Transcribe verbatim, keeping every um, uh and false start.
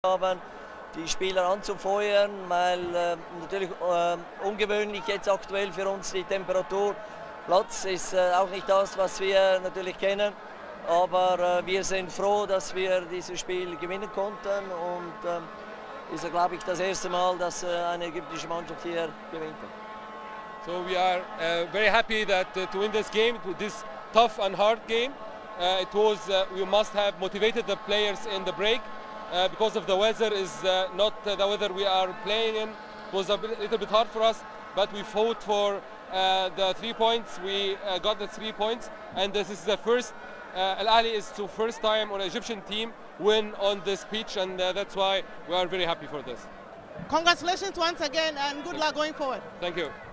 haben, die Spieler anzufeuern, weil äh, natürlich äh, ungewöhnlich jetzt aktuell für uns die Temperatur. Platz ist äh, auch nicht das, was wir natürlich kennen, aber äh, wir sind froh, dass wir dieses Spiel gewinnen konnten und äh, ist, glaube ich, das erste Mal, dass äh, eine ägyptische Mannschaft hier gewinnt. So we are uh, very happy that uh, to win this game, this tough and hard game. Uh, it was uh, we must have motivated the players in the break uh, because of the weather is uh, not uh, the weather we are playing in. It was a bit, little bit hard for us, but we fought for uh, the three points. We uh, got the three points, and this is the first. Uh, Al-Ahli is the first time on an Egyptian team win on this pitch, and uh, that's why we are very happy for this. Congratulations once again, and good luck going forward. Thank you.